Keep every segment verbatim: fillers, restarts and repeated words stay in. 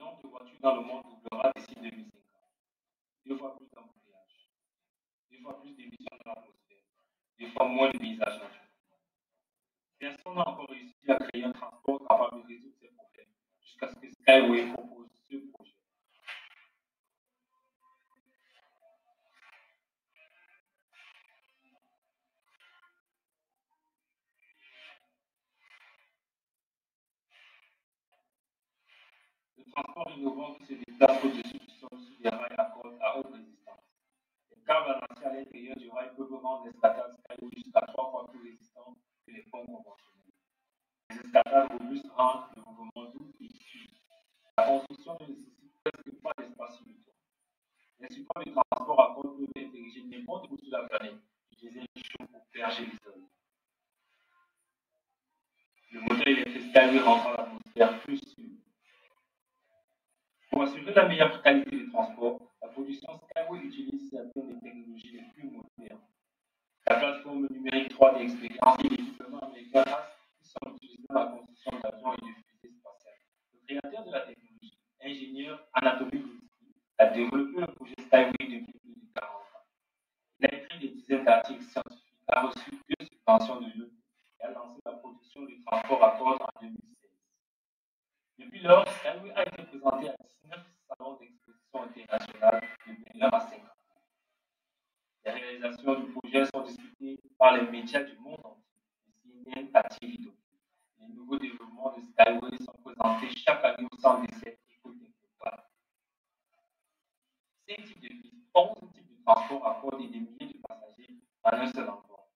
nombre de voitures dans le monde doublera d'ici deux mille cinquante. Deux fois plus d'embouteillages, deux fois plus d'émissions dans l'atmosphère, deux fois moins de paysages naturels. Personne n'a encore réussi à créer un transport capable de résoudre ces problèmes jusqu'à ce que Skyway propose ce projet. Le transport innovant qui se déplace au-dessus du sol sous des rails à cordes à haute résistance. Les câbles lancés à l'intérieur du rail peuvent rendre l'escadade Skyway jusqu'à trois fois plus résistant que les ponts conventionnels. Les escadades robustes rendent le mouvement doux et sûr. La construction ne nécessite presque pas d'espace sur le toit. Les supports de transport à cordes peuvent être érigés n'importe où sur la planète, utiliser les chaud pour percher les sols. Le moteur électrique Skyway rendra l'atmosphère plus sûre. Pour assurer la meilleure qualité de transport, la production Skyway utilise certaines des technologies les plus modernes. La plateforme numérique trois D Experience et l'équipement américain A S qui sont utilisés dans la construction d'avions et de fusées spatiales. Le créateur de la technologie, ingénieur Anatoly Lutsky, a développé le projet Skyway depuis plus de quarante ans. Il a écrit des dizaines d'articles scientifiques, a reçu deux subventions de l'U et a lancé la production du transport à cordes en deux mille seize. Depuis lors, Skyway a été présenté à dix-neuf salons d'exposition internationales de meilleurs à cinquante. Les réalisations du projet sont discutées par les médias du monde entier, de C N N à T V. Les nouveaux développements de Skyway sont présentés chaque année au centre d'essai éco-technopark. Cinq types de pistes, onze types de transport à cordes et des milliers de passagers en un seul endroit.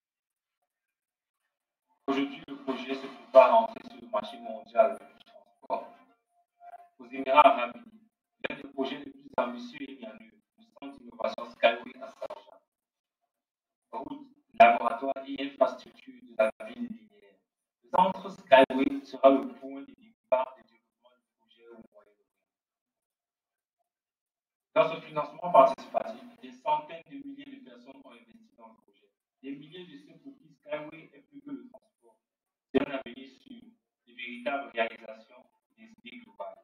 Aujourd'hui, le projet se prépare à entrer sur le marché mondial du transport. Aux Émirats arabes unis, l'un des projets les plus ambitieux est mis en œuvre, le centre d'innovation Skyway à Sharjah. Routes, laboratoires et infrastructures de la ville linéaire. Le centre Skyway sera le point de départ du développement du projet au Moyen-Orient. Dans ce financement participatif, des centaines de milliers de personnes ont investi dans le projet. Des milliers de ceux pour qui Skyway est plus que le transport. C'est un avenir sûr, de véritables réalisations des idées globales.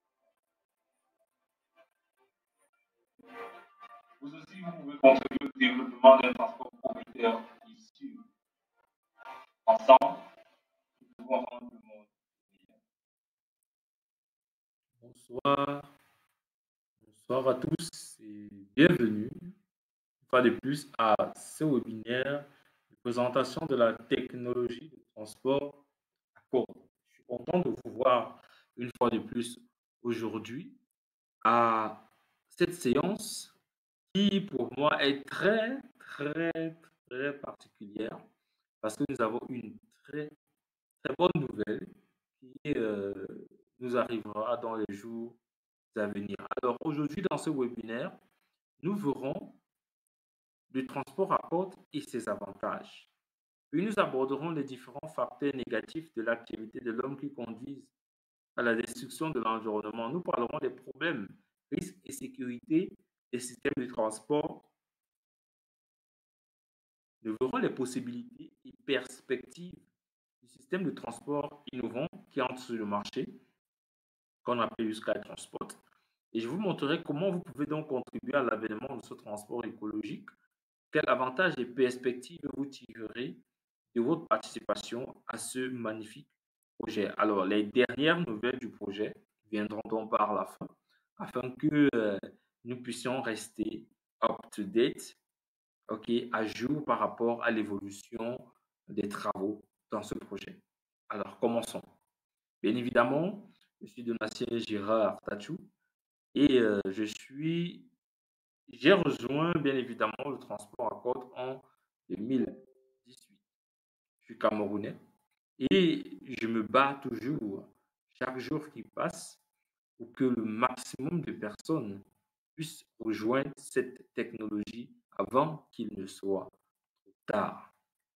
Vous aussi, vous pouvez contribuer au développement d'un transport prometteur et sûr. Ensemble, nous pouvons rendre le monde meilleur. Bonsoir, bonsoir à tous et bienvenue une fois de plus à ce webinaire de présentation de la technologie de transport à cordes. Je suis content de vous voir une fois de plus aujourd'hui à cette séance qui pour moi est très très très particulière parce que nous avons une très très bonne nouvelle qui euh, nous arrivera dans les jours à venir. Alors aujourd'hui dans ce webinaire, nous verrons le transport à cordes et ses avantages. Puis nous aborderons les différents facteurs négatifs de l'activité de l'homme qui conduisent à la destruction de l'environnement. Nous parlerons des problèmes, risques et sécurité des systèmes de transport. Nous verrons les possibilités et perspectives du système de transport innovant qui entre sur le marché, qu'on appelle Sky Transport. Et je vous montrerai comment vous pouvez donc contribuer à l'avènement de ce transport écologique, quels avantages et perspectives vous tirerez de votre participation à ce magnifique projet. Alors, les dernières nouvelles du projet viendront donc par la fin, afin que euh, nous puissions rester up-to-date, ok, à jour par rapport à l'évolution des travaux dans ce projet. Alors, commençons. Bien évidemment, je suis Donatien Gérard Tachou et euh, je suis, j'ai rejoint bien évidemment le transport à cordes en deux mille dix-huit. Je suis camerounais et je me bats toujours, chaque jour qui passe, pour que le maximum de personnes puissent rejoindre cette technologie avant qu'il ne soit trop tard.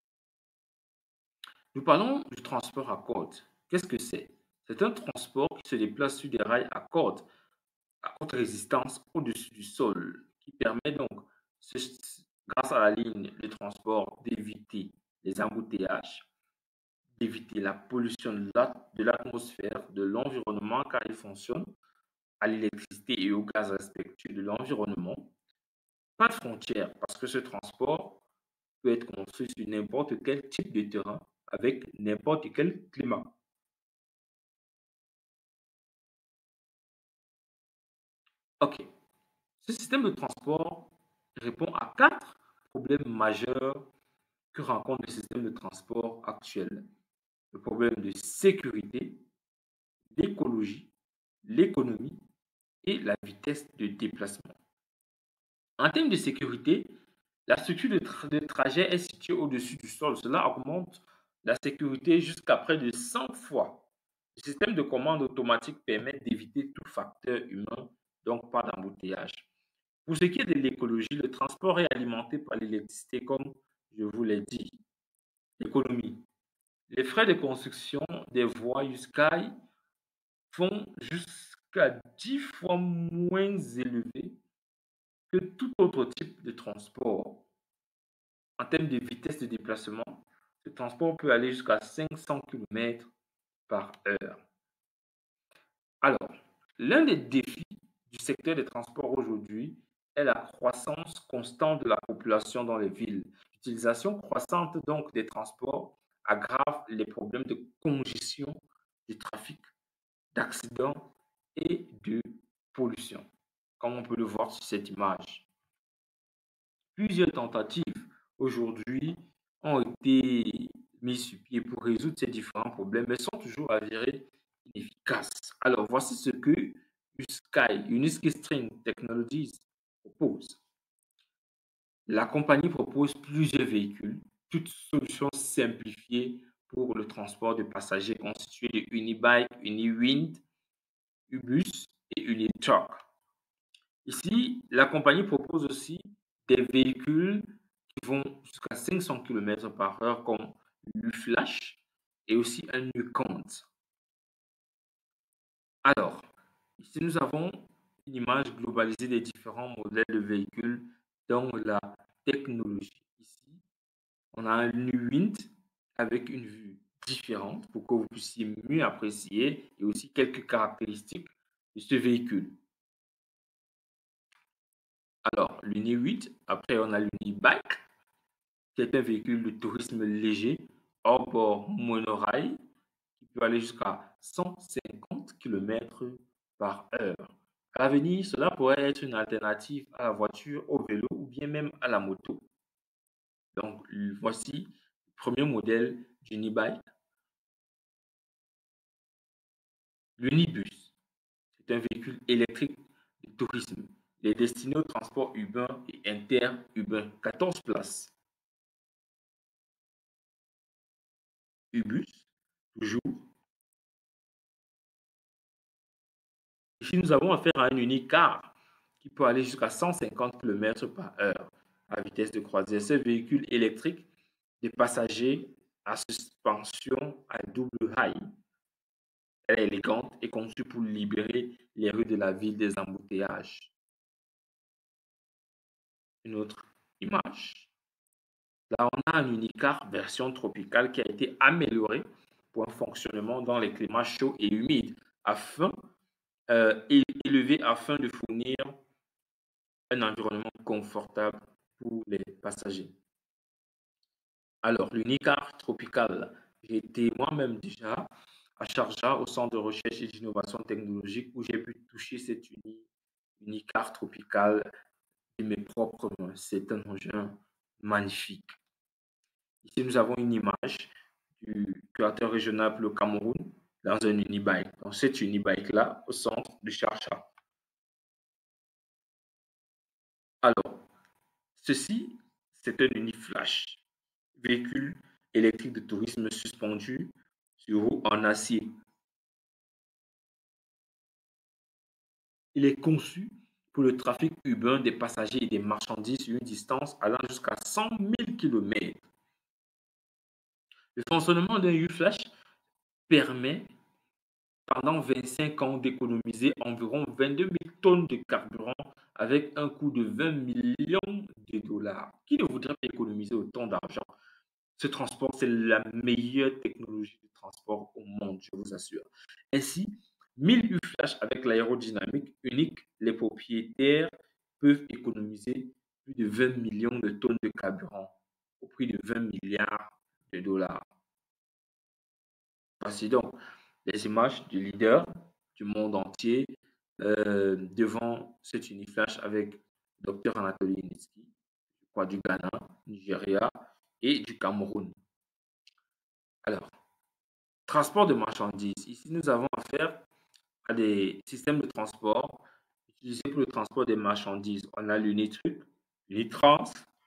Nous parlons du transport à cordes. Qu'est-ce que c'est? C'est un transport qui se déplace sur des rails à cordes à haute résistance au-dessus du sol, qui permet donc, grâce à la ligne de transport, d'éviter les embouteillages, d'éviter la pollution de l'atmosphère, de l'environnement, car il fonctionne à l'électricité et au gaz respectueux de l'environnement. Pas de frontières, parce que ce transport peut être construit sur n'importe quel type de terrain avec n'importe quel climat. OK. Ce système de transport répond à quatre problèmes majeurs que rencontre le système de transport actuel. Le problème de sécurité, l'écologie, l'économie et la vitesse de déplacement. En termes de sécurité, la structure de, tra- de trajet est située au-dessus du sol. Cela augmente la sécurité jusqu'à près de cent fois. Le système de commande automatique permet d'éviter tout facteur humain, donc pas d'embouteillage. Pour ce qui est de l'écologie, le transport est alimenté par l'électricité, comme je vous l'ai dit. L'économie. Les frais de construction des voies jusqu'à font jusqu'à dix fois moins élevés que tout autre type de transport. En termes de vitesse de déplacement, ce transport peut aller jusqu'à cinq cents kilomètres par heure. Alors, l'un des défis du secteur des transports aujourd'hui est la croissance constante de la population dans les villes. L'utilisation croissante donc des transports aggrave les problèmes de congestion du trafic, d'accidents et de pollution, comme on peut le voir sur cette image. Plusieurs tentatives aujourd'hui ont été mises sur pied pour résoudre ces différents problèmes, mais sont toujours avérées inefficaces. Alors, voici ce que Usky, Uniski String Technologies propose. La compagnie propose plusieurs véhicules, toutes solutions simplifiées pour le transport de passagers constitués de Unibike, Uniwind, Ubus et Unitruck. Ici, la compagnie propose aussi des véhicules qui vont jusqu'à cinq cents kilomètres par heure comme l'U-Flash et aussi un Newcont. Alors, ici nous avons une image globalisée des différents modèles de véhicules dans la technologie. Ici, on a un Nuwind avec une vue différente pour que vous puissiez mieux apprécier et aussi quelques caractéristiques de ce véhicule. Alors, l'Uni huit, après on a l'Unibike, qui est un véhicule de tourisme léger hors bord monorail qui peut aller jusqu'à cent cinquante kilomètres par heure. À l'avenir, cela pourrait être une alternative à la voiture, au vélo ou bien même à la moto. Donc, voici le premier modèle d'Unibike. L'Unibus, c'est un véhicule électrique de tourisme. Il est destiné au transport urbain et interurbain. quatorze places. Ubus, toujours. Ici, nous avons affaire à un unicar qui peut aller jusqu'à cent cinquante kilomètres par heure à vitesse de croisière. Ce véhicule électrique des passagers à suspension à double rail. Elle est élégante et conçue pour libérer les rues de la ville des embouteillages. Une autre image. Là, on a un unicar version tropicale qui a été amélioré pour un fonctionnement dans les climats chauds et humides afin euh, élevé afin de fournir un environnement confortable pour les passagers. Alors, l'Unicar tropical, j'ai été moi-même déjà à Sharjah au centre de recherche et d'innovation technologique où j'ai pu toucher cette uni, Unicar tropical de mes propres mains. C'est un engin magnifique. Ici, nous avons une image du curateur régional pour le Cameroun dans un unibike. Dans cette unibike-là, au centre de Sharjah. Alors, ceci, c'est un Uniflash, véhicule électrique de tourisme suspendu sur roue en acier. Il est conçu pour le trafic urbain des passagers et des marchandises sur une distance allant jusqu'à cent mille kilomètres. Le fonctionnement d'un U-Flash permet pendant vingt-cinq ans d'économiser environ vingt-deux mille tonnes de carburant avec un coût de vingt millions de dollars. Qui ne voudrait pas économiser autant d'argent? Ce transport, c'est la meilleure technologie de transport au monde, je vous assure. Ainsi, mille U-Flash avec l'aérodynamique unique, les propriétaires peuvent économiser plus de vingt millions de tonnes de carburant au prix de vingt milliards de dollars. Voici donc les images du leader du monde entier euh, devant cet Uniflash avec Dr Anatoly Yunitsky, je crois du Ghana, Nigeria et du Cameroun. Alors, transport de marchandises. Ici, nous avons affaire à des systèmes de transport utilisés pour le transport des marchandises. On a l'Unitruck, l'Unitrans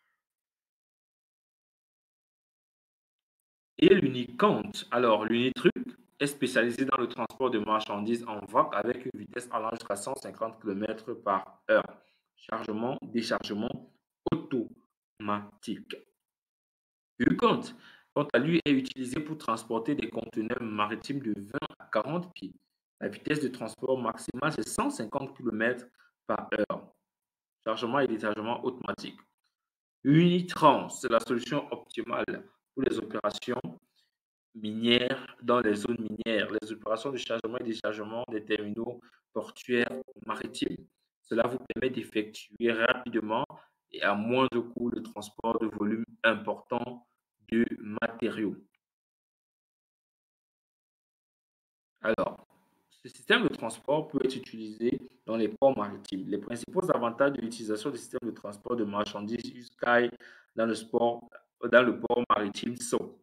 et l'Unicont. Alors, l'Unitruck est spécialisé dans le transport de marchandises en vrac avec une vitesse allant jusqu'à cent cinquante kilomètres par heure. Chargement, déchargement automatique. L'Unicont, quant à lui, est utilisé pour transporter des conteneurs maritimes de vingt à quarante pieds. La vitesse de transport maximale, c'est cent cinquante kilomètres par heure. Chargement et déchargement automatique. Unitrans, c'est la solution optimale pour les opérations minières dans les zones minières, les opérations de chargement et déchargement des terminaux portuaires maritimes. Cela vous permet d'effectuer rapidement et à moindre coût le transport de volumes importants de matériaux. Alors, ce système de transport peut être utilisé dans les ports maritimes. Les principaux avantages de l'utilisation du système de transport de marchandises U-Sky dans le, sport, dans le port maritime sont: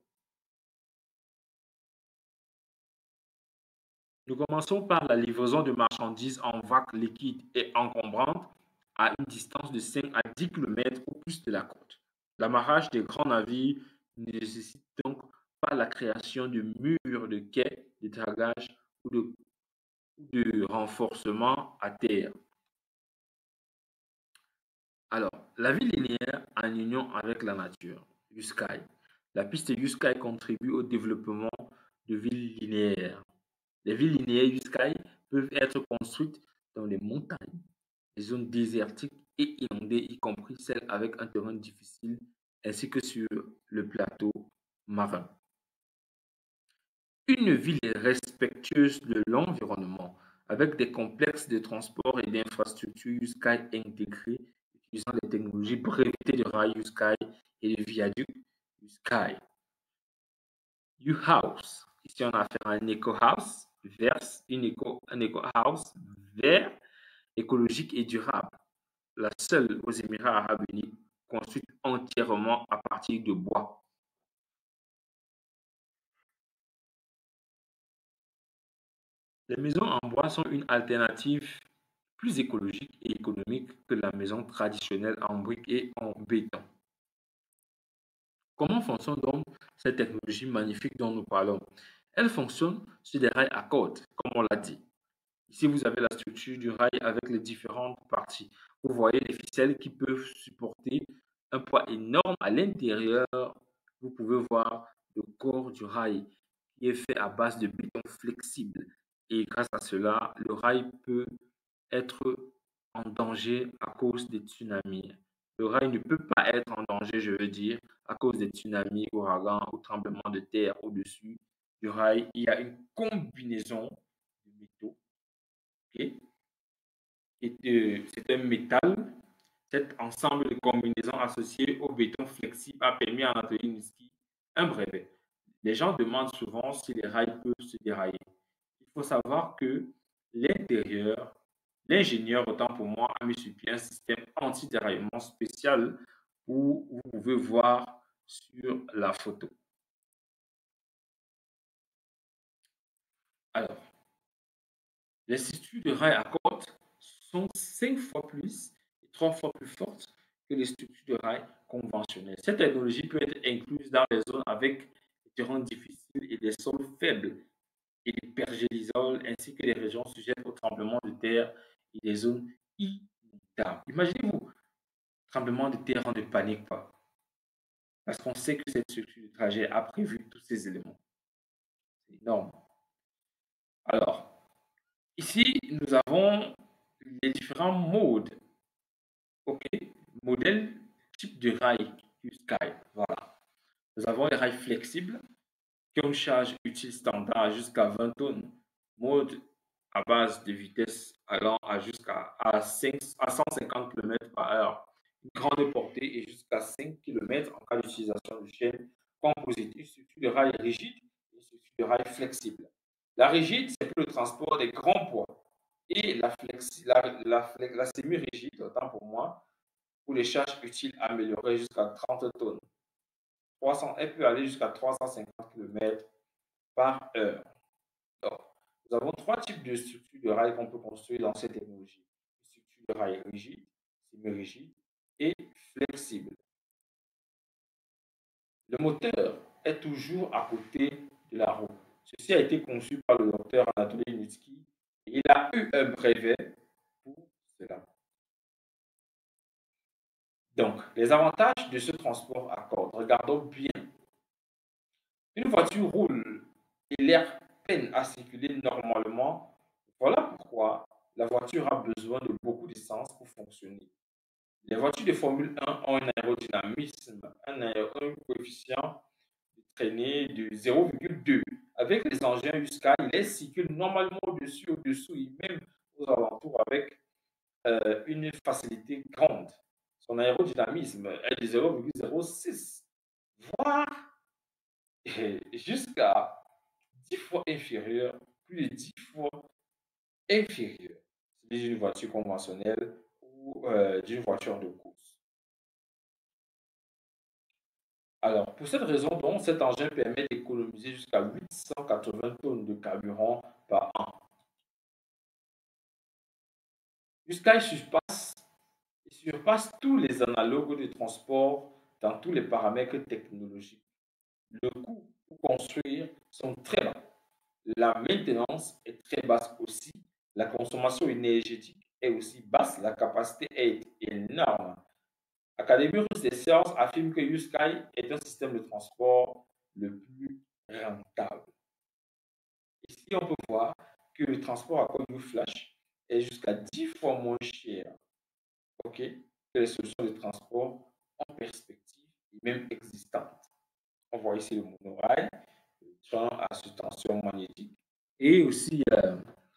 nous commençons par la livraison de marchandises en vrac liquide et encombrante à une distance de cinq à dix kilomètres ou plus de la côte. L'amarrage des grands navires ne nécessite donc pas la création de murs de quais, de dragage ou de, de renforcement à terre. Alors, la vie linéaire en union avec la nature, U-Sky. La piste U-Sky contribue au développement de villes linéaires. Les villes linéaires U-Sky peuvent être construites dans les montagnes, les zones désertiques et inondées, y compris celles avec un terrain difficile, ainsi que sur le plateau marin. Une ville respectueuse de l'environnement, avec des complexes de transport et d'infrastructures U-Sky intégrés, utilisant les technologies brevetées de rail U-Sky et de viaducs U-Sky. U-House. Ici, on a affaire à un éco-house vert, une éco, un éco-house vert, écologique et durable. La seule aux Émirats arabes unis, construite entièrement à partir de bois. Les maisons en bois sont une alternative plus écologique et économique que la maison traditionnelle en briques et en béton. Comment fonctionne donc cette technologie magnifique dont nous parlons? Elle fonctionne sur des rails à cordes, comme on l'a dit. Ici, vous avez la structure du rail avec les différentes parties. Vous voyez les ficelles qui peuvent supporter un poids énorme à l'intérieur. Vous pouvez voir le corps du rail qui est fait à base de béton flexible. Et grâce à cela, le rail peut être en danger à cause des tsunamis. Le rail ne peut pas être en danger, je veux dire, à cause des tsunamis, ouragans ou tremblements de terre au-dessus du rail. Il y a une combinaison de métaux. Okay? Et de, c'est un métal. Cet ensemble de combinaisons associées au béton flexible a permis à Anatoly Yunitsky un brevet. Les gens demandent souvent si les rails peuvent se dérailler. Il faut savoir que l'intérieur, l'ingénieur, autant pour moi, a mis sur pied un système anti-déraillement spécial où vous pouvez voir sur la photo. Alors, les structures de rails à cordes sont cinq fois plus et trois fois plus fortes que les structures de rails conventionnelles. Cette technologie peut être incluse dans les zones avec des terrains difficiles et des sols faibles et des pergélisoles, ainsi que les régions sujettes au tremblement de terre et des zones inondables. Imaginez-vous, tremblement de terre, on ne panique pas, parce qu'on sait que cette structure de trajet a prévu tous ces éléments. C'est énorme. Alors, ici, nous avons les différents modes. OK, modèle type de rail U-Sky. Voilà. Nous avons les rails flexibles qui ont une charge utile standard jusqu'à vingt tonnes. Mode à base de vitesse allant à jusqu'à à cinq à cent cinquante kilomètres par heure, une grande portée et jusqu'à cinq kilomètres en cas d'utilisation de chaîne composite, une structure de rail rigide et une structure de rail flexible. La rigide, c'est pour le transport des grands poids et la, flexi, la, la, la semi-rigide, autant pour moi, pour les charges utiles améliorées jusqu'à trente tonnes. trois cents, elle peut aller jusqu'à trois cent cinquante kilomètres par heure. Donc, nous avons trois types de structures de rail qu'on peut construire dans cette technologie. Une structure de rail rigide, semi-rigide et flexible. Le moteur est toujours à côté de la roue. Ceci a été conçu par le docteur Anatoly Nitsky et il a eu un brevet pour cela. Donc, les avantages de ce transport à cordes. Regardons bien. Une voiture roule et l'air peine à circuler normalement. Voilà pourquoi la voiture a besoin de beaucoup d'essence pour fonctionner. Les voitures de Formule un ont un aérodynamisme, un, aéro, un coefficient de traînée de zéro virgule deux. Avec les engins U S C A, il circule normalement au-dessus, au-dessous et même aux alentours avec euh, une facilité grande. Son aérodynamisme est de zéro virgule zéro six, voire jusqu'à dix fois inférieur, plus de dix fois inférieur, celui d'une voiture conventionnelle ou euh, d'une voiture de course. Alors, pour cette raison, donc, cet engin permet d'économiser jusqu'à huit cent quatre-vingts tonnes de carburant par an. Jusqu'à il surpasse, il surpasse tous les analogues de transport dans tous les paramètres technologiques. Le coût pour construire sont très bas. La maintenance est très basse aussi. La consommation énergétique est aussi basse. La capacité est énorme. L'Académie russe des sciences affirme que Yuskai est un système de transport le plus rentable. Ici, on peut voir que le transport à code Flash est jusqu'à dix fois moins cher, okay, que les solutions de transport en perspective et même existantes. On voit ici le monorail, le train à suspension magnétique et aussi euh,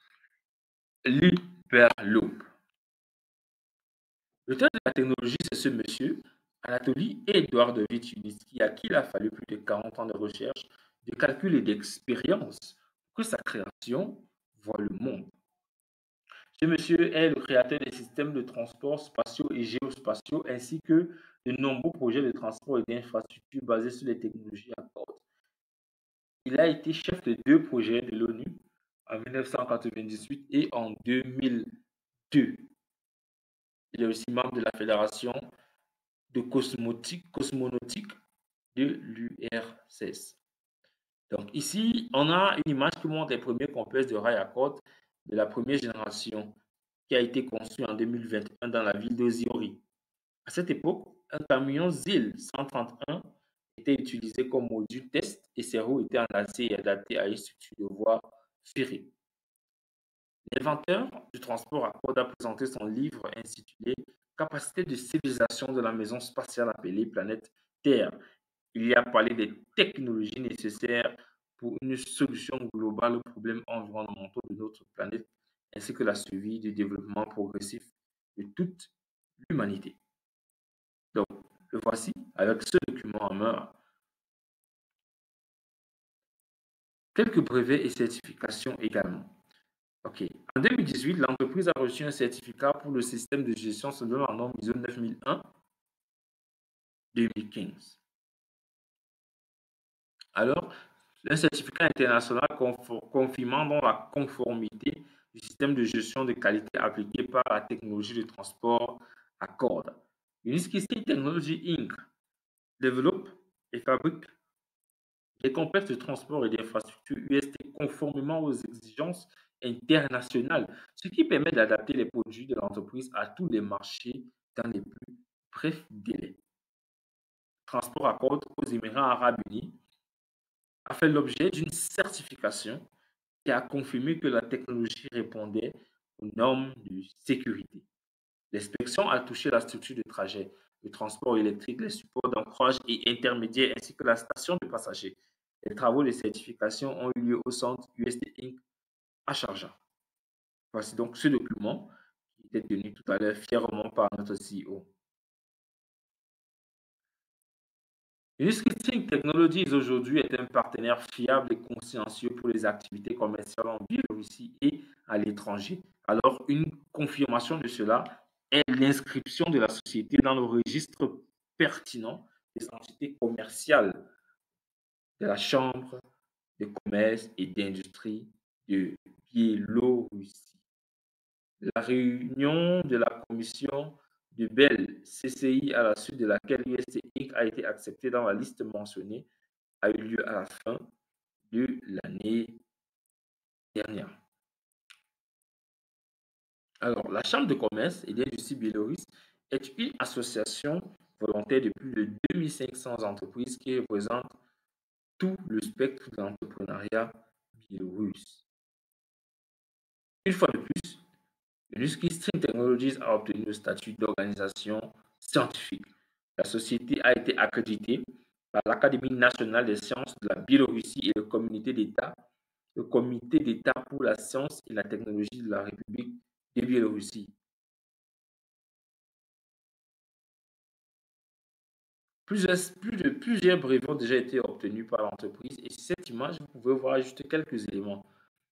l'hyperloop. L'auteur de la technologie, c'est ce monsieur, Anatoly Eduardovich Yunitsky, à qui il a fallu plus de quarante ans de recherche, de calcul et d'expérience pour que sa création voit le monde. Ce monsieur est le créateur des systèmes de transport spatiaux et géospatiaux ainsi que de nombreux projets de transport et d'infrastructures basés sur les technologies à cordes. Il a été chef de deux projets de l'ONU en mille neuf cent quatre-vingt-dix-huit et en deux mille deux. Il est aussi membre de la Fédération de cosmonautique de l'U R C S. Donc ici, on a une image qui montre les premiers complexes de rail à cordes de la première génération qui a été conçu en deux mille vingt et un dans la ville de Ziori. À cette époque, un camion Z I L cent trente et un était utilisé comme module test et ses roues étaient enlacées et adaptées à une structure de voie ferrée. L'inventeur du transport à cordes a présenté son livre intitulé Capacité de civilisation de la maison spatiale appelée planète Terre. Il y a parlé des technologies nécessaires pour une solution globale aux problèmes environnementaux de notre planète, ainsi que la suivi du développement progressif de toute l'humanité. Donc, le voici avec ce document en main. Quelques brevets et certifications également. OK. En deux mille dix-huit, l'entreprise a reçu un certificat pour le système de gestion selon la norme I S O neuf mille un deux mille quinze. Alors, un certificat international confirmant donc la conformité du système de gestion de qualité appliqué par la technologie de transport à cordes. Unisky Technology Incorporated développe et fabrique des complexes de transport et d'infrastructures U S T conformément aux exigences internationales, ce qui permet d'adapter les produits de l'entreprise à tous les marchés dans les plus brefs délais. Transport à cordes aux Émirats arabes unis a fait l'objet d'une certification qui a confirmé que la technologie répondait aux normes de sécurité. L'inspection a touché la structure de trajet, le transport électrique, les supports d'ancrage et intermédiaires ainsi que la station de passagers. Les travaux de certification ont eu lieu au centre U S T Incorporated à Sharjah. Voici donc ce document qui était tenu tout à l'heure fièrement par notre C E O. Uniscripting Technologies aujourd'hui est un partenaire fiable et consciencieux pour les activités commerciales en Biélorussie et à l'étranger. Alors, une confirmation de cela est l'inscription de la société dans le registre pertinent des entités commerciales de la Chambre de commerce et d'industrie de Biélorussie. La réunion de la commission de Bell C C I, à la suite de laquelle U S T Inc a été acceptée dans la liste mentionnée, a eu lieu à la fin de l'année dernière. Alors, la Chambre de commerce et d'industrie biélorusse est une association volontaire de plus de deux mille cinq cents entreprises qui représente tout le spectre de l'entrepreneuriat biélorusse. Une fois de plus, Uniscripting Technologies a obtenu le statut d'organisation scientifique. La société a été accréditée par l'Académie nationale des sciences de la Biélorussie et le comité d'État, le comité d'État pour la science et la technologie de la République de Biélorussie. Plusieurs, plus de, plusieurs brevets ont déjà été obtenus par l'entreprise et sur cette image, vous pouvez voir juste quelques éléments.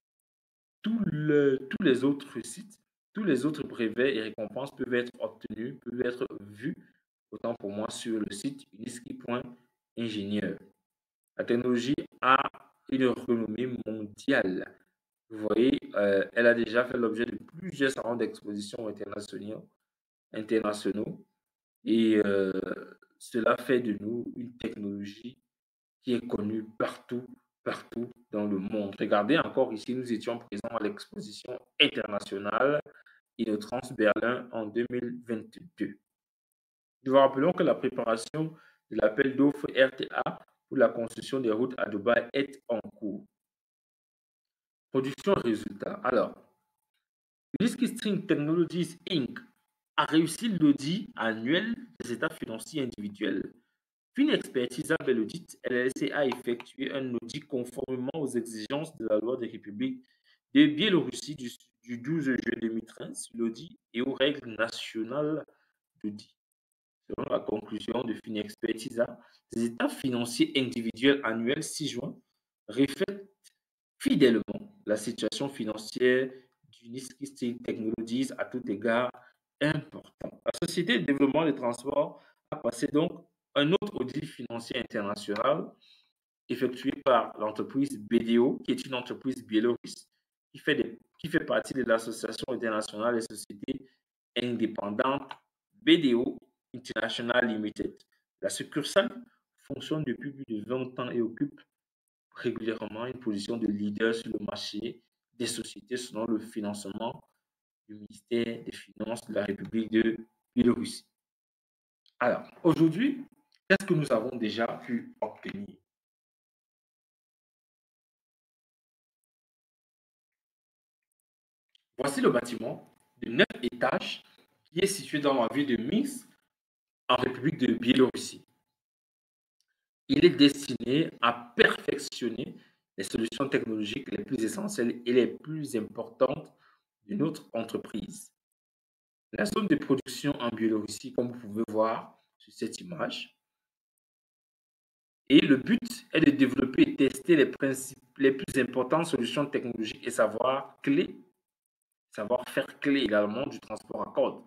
Tout le, tous les autres sites, tous les autres brevets et récompenses peuvent être obtenus, peuvent être vus, autant pour moi, sur le site unisci point ingénieur. La technologie a une renommée mondiale. Vous voyez, euh, elle a déjà fait l'objet de plusieurs salons d'exposition internationaux, internationaux et euh, cela fait de nous une technologie qui est connue partout, partout dans le monde. Regardez encore ici, nous étions présents à l'exposition internationale Innotrans Berlin en deux mille vingt-deux. Nous vous rappelons que la préparation de l'appel d'offres R T A pour la construction des routes à Dubaï est en cours. Production et résultats. Alors, Uniscripting Technologies Inc a réussi l'audit annuel des états financiers individuels. Finexpertise avec l'audit, L L C a effectué un audit conformément aux exigences de la loi de République de Biélorussie du, du douze juillet deux mille treize sur l'audit et aux règles nationales d'audit. Selon la conclusion de Finexpertisa, les états financiers individuels annuels six juin reflètent fidèlement la situation financière d'Uniscripting Technologies à tout égard important. La société de développement des transports a passé donc un autre audit financier international effectué par l'entreprise B D O, qui est une entreprise biélorusse qui fait, des, qui fait partie de l'Association internationale des sociétés indépendantes B D O International Limited. La succursale fonctionne depuis plus de vingt ans et occupe régulièrement une position de leader sur le marché des sociétés selon le financement du ministère des Finances de la République de Biélorussie. Alors, aujourd'hui, qu'est-ce que nous avons déjà pu obtenir? Voici le bâtiment de neuf étages qui est situé dans la ville de Minsk, en République de Biélorussie. Il est destiné à perfectionner les solutions technologiques les plus essentielles et les plus importantes de notre entreprise. La zone de production en Biélorussie, comme vous pouvez voir sur cette image. Et le but est de développer et tester les, principes, les plus importantes solutions technologiques et savoir clés, savoir-faire clé également du transport à cordes.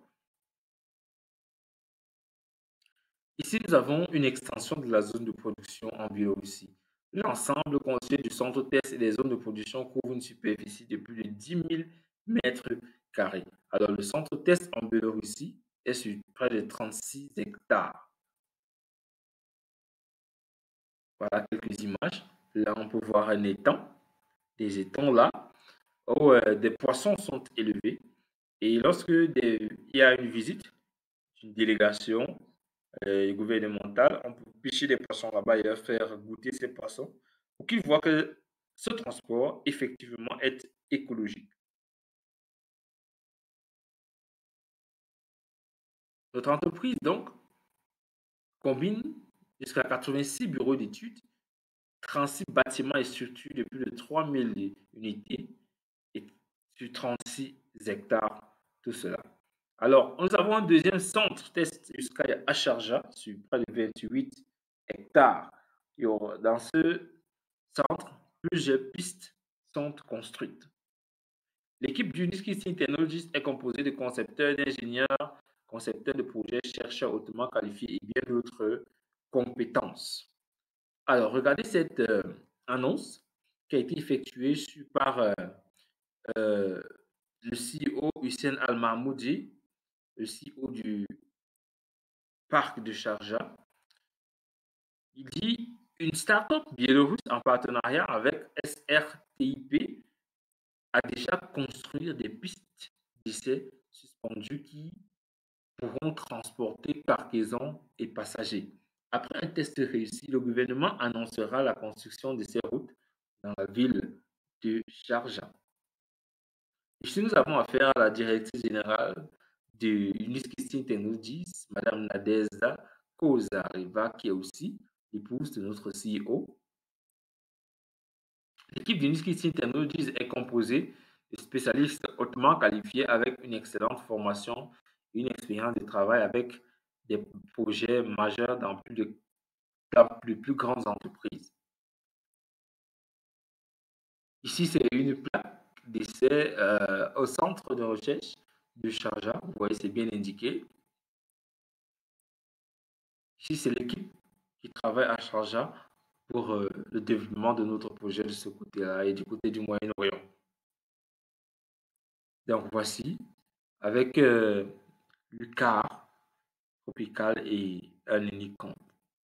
Ici, nous avons une extension de la zone de production en Biélorussie. L'ensemble constitué du centre test et des zones de production couvre une superficie de plus de dix mille mètres carrés. Alors, le centre test en Biélorussie est sur près de trente-six hectares. Voilà quelques images. Là, on peut voir un étang, des étangs là, où euh, des poissons sont élevés. Et lorsque des, il y a une visite d'une délégation euh, gouvernementale, on peut pêcher des poissons là-bas et leur faire goûter ces poissons pour qu'ils voient que ce transport, effectivement, est écologique. Notre entreprise, donc, combine jusqu'à quatre-vingt-six bureaux d'études, trente-six bâtiments et structures de plus de trois mille unités et sur trente-six hectares, tout cela. Alors, nous avons un deuxième centre test Uskai à Sharjah sur près de vingt-huit hectares. Et dans ce centre, plusieurs pistes sont construites. L'équipe d'Uniski Technologies est composée de concepteurs, d'ingénieurs, concepteurs de projets, chercheurs hautement qualifiés et bien d'autres compétences. Alors, regardez cette euh, annonce qui a été effectuée sur- par euh, euh, le C E O Hussein Al-Mahmoudi, le C E O du parc de Sharjah. Il dit une start-up biélorusse en partenariat avec S R T I P a déjà construit des pistes d'essai suspendues qui pourront transporter cargaisons et passagers. Après un test réussi, le gouvernement annoncera la construction de ces routes dans la ville de Sharjah. Ici, nous avons affaire à la directrice générale de Uniskisting Technologies, Madame Nadeza Kozareva, qui est aussi l'épouse de notre C E O. L'équipe d'Uniskisting Technologies est composée de spécialistes hautement qualifiés avec une excellente formation et une expérience de travail avec des projets majeurs dans plus de dans les plus grandes entreprises. Ici, c'est une plaque d'essai euh, au centre de recherche de Sharjah. Vous voyez, c'est bien indiqué. Ici, c'est l'équipe qui travaille à Sharjah pour euh, le développement de notre projet de ce côté-là et du côté du Moyen-Orient. Donc, voici, avec euh, le car tropical et un unique compte.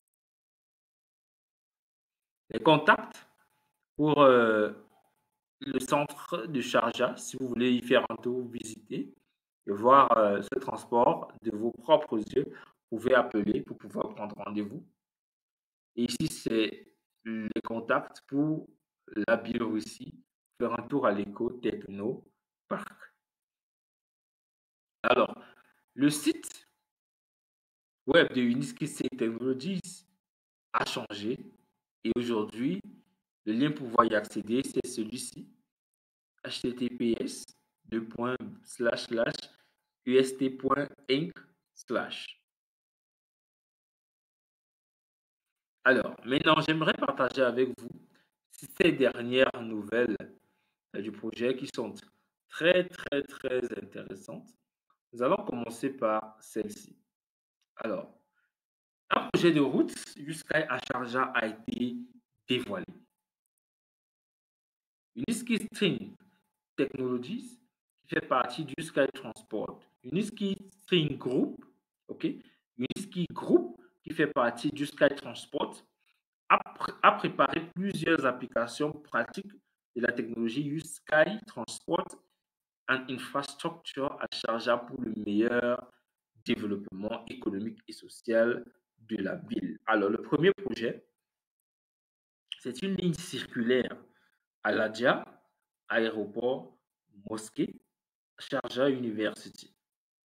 Les contacts pour euh, le centre de Sharjah, si vous voulez y faire un tour, visiter et voir euh, ce transport de vos propres yeux, vous pouvez appeler pour pouvoir prendre rendez-vous. Et ici, c'est les contacts pour la Biélorussie, faire un tour à l'éco-techno parc. Alors, le site web de Uniski Technologies a changé et aujourd'hui, le lien pour pouvoir y accéder, c'est celui-ci, h t t p s deux slash slash u s t point inc slash. Alors, maintenant, j'aimerais partager avec vous ces dernières nouvelles euh, du projet qui sont très, très, très intéressantes. Nous allons commencer par celle-ci. Alors, un projet de route jusqu'à Sharjah a été dévoilé. Uniski String Technologies, qui fait partie du Sky Transport. Uniski String Group, ok, Uniski Group, qui fait partie du Sky Transport, a, pr a préparé plusieurs applications pratiques de la technologie Sky Transport and Infrastructure à Sharjah pour le meilleur développement économique et social de la ville. Alors, le premier projet, c'est une ligne circulaire à Ladia, aéroport, mosquée, Sharjah University,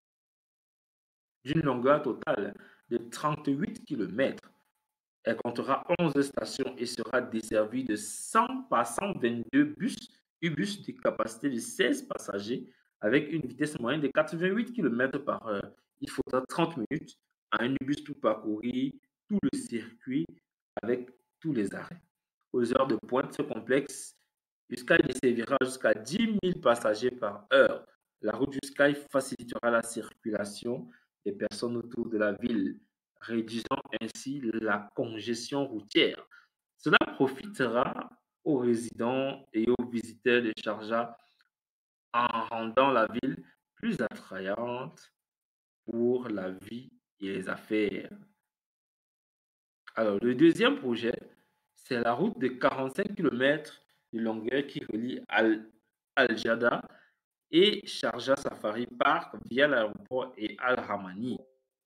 d'une longueur totale de trente-huit kilomètres. Elle comptera onze stations et sera desservie de cent par cent vingt-deux bus, U-bus de capacité de seize passagers avec une vitesse moyenne de quatre-vingt-huit kilomètres par heure. Il faudra trente minutes à un U-bus pour parcourir tout le circuit avec tous les arrêts. Aux heures de pointe, ce complexe Uskai desservira jusqu'à dix mille passagers par heure. La route Uskai facilitera la circulation des personnes autour de la ville, réduisant ainsi la congestion routière. Cela profitera aux résidents et aux visiteurs de Sharjah en rendant la ville plus attrayante pour la vie et les affaires. Alors, le deuxième projet, c'est la route de quarante-cinq kilomètres de longueur qui relie Al, Al-Jada et Sharjah Safari Park via l'aéroport et Al-Ramani.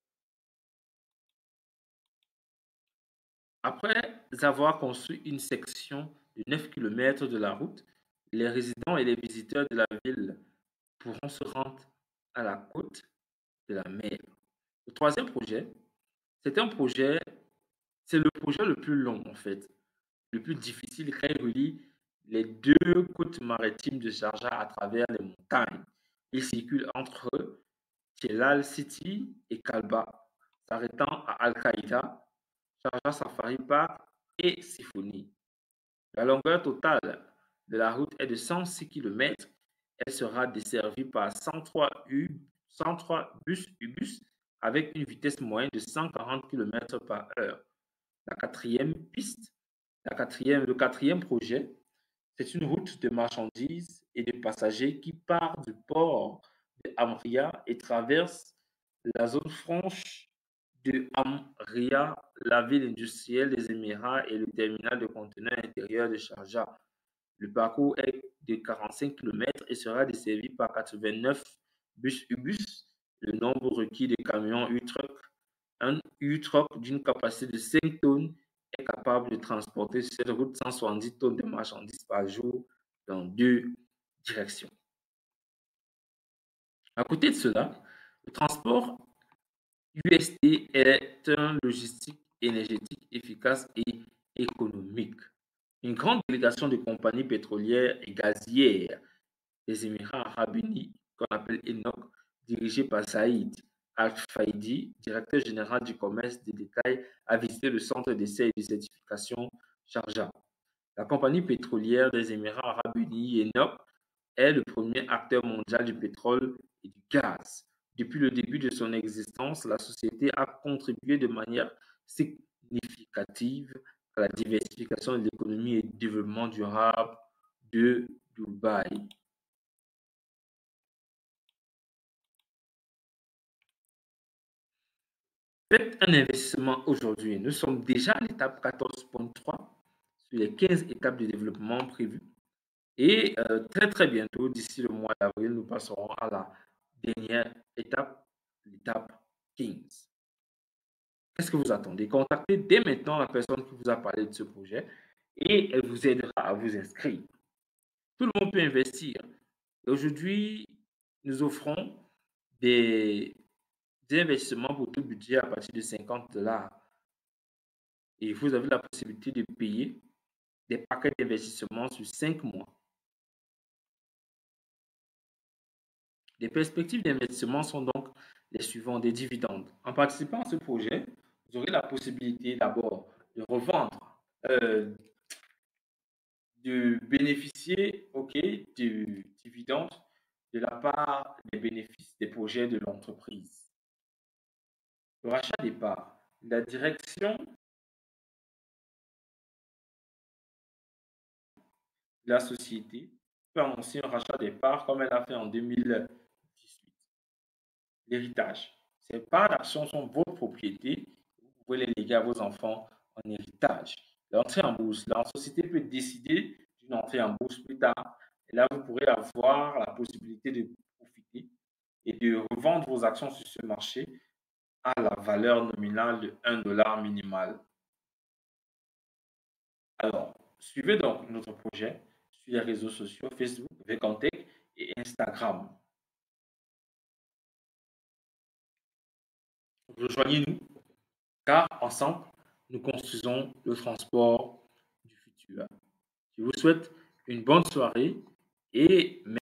Après avoir construit une section de neuf kilomètres de la route, les résidents et les visiteurs de la ville pourront se rendre à la côte de la mer. Le troisième projet, c'est un projet, c'est le projet le plus long en fait, le plus difficile car il relie les deux côtes maritimes de Sharjah à travers les montagnes. Il circule entre Chelal City et Kalba, s'arrêtant à Al-Qaïda, Sharjah Safari Park et Sifuni. La longueur totale de la route est de cent six kilomètres. Elle sera desservie par cent trois, U, cent trois bus U-Bus avec une vitesse moyenne de cent quarante kilomètres par heure. La quatrième piste, la quatrième, le quatrième projet, c'est une route de marchandises et de passagers qui part du port de Hamria et traverse la zone franche de Hamria, la ville industrielle des Émirats et le terminal de conteneurs intérieur de Sharjah. Le parcours est de quarante-cinq kilomètres et sera desservi par quatre-vingt-neuf bus U-Bus. Le nombre requis de camions U-Truck, un U-Truck d'une capacité de cinq tonnes est capable de transporter sur cette route cent soixante-dix tonnes de marchandises par jour dans deux directions. À côté de cela, le transport U S T est un logistique énergétique efficace et économique. Une grande délégation de compagnies pétrolières et gazières des Émirats arabes unis, qu'on appelle E N O C, dirigée par Saïd Al-Faidi, directeur général du commerce de détail, a visité le centre d'essai et de certification Sharjah. La compagnie pétrolière des Émirats arabes unis, E N O C, est le premier acteur mondial du pétrole et du gaz. Depuis le début de son existence, la société a contribué de manière significative à la diversification de l'économie et du développement durable de Dubaï. Faites un investissement aujourd'hui. Nous sommes déjà à l'étape quatorze point trois sur les quinze étapes de développement prévues. Et euh, très très bientôt, d'ici le mois d'avril, nous passerons à la dernière étape, l'étape quinze. Qu'est-ce que vous attendez? Contactez dès maintenant la personne qui vous a parlé de ce projet et elle vous aidera à vous inscrire. Tout le monde peut investir. Aujourd'hui, nous offrons des, des investissements pour tout budget à partir de cinquante dollars. Et vous avez la possibilité de payer des paquets d'investissement sur cinq mois. Les perspectives d'investissement sont donc les suivantes: des dividendes. En participant à ce projet, vous aurez la possibilité d'abord de revendre, euh, de bénéficier ok, du dividende de la part des bénéfices des projets de l'entreprise. Le rachat des parts. La direction de la société peut annoncer un rachat des parts comme elle a fait en deux mille dix-huit. L'héritage. Ces parts d'actions sont votre propriété. Vous pouvez les léguer à vos enfants en héritage. L'entrée en bourse. La société peut décider d'une entrée en bourse plus tard. Et là, vous pourrez avoir la possibilité de profiter et de revendre vos actions sur ce marché à la valeur nominale de un dollar minimal. Alors, suivez donc notre projet sur les réseaux sociaux Facebook, Vecantech et Instagram. Rejoignez-nous car ensemble, nous construisons le transport du futur. Je vous souhaite une bonne soirée et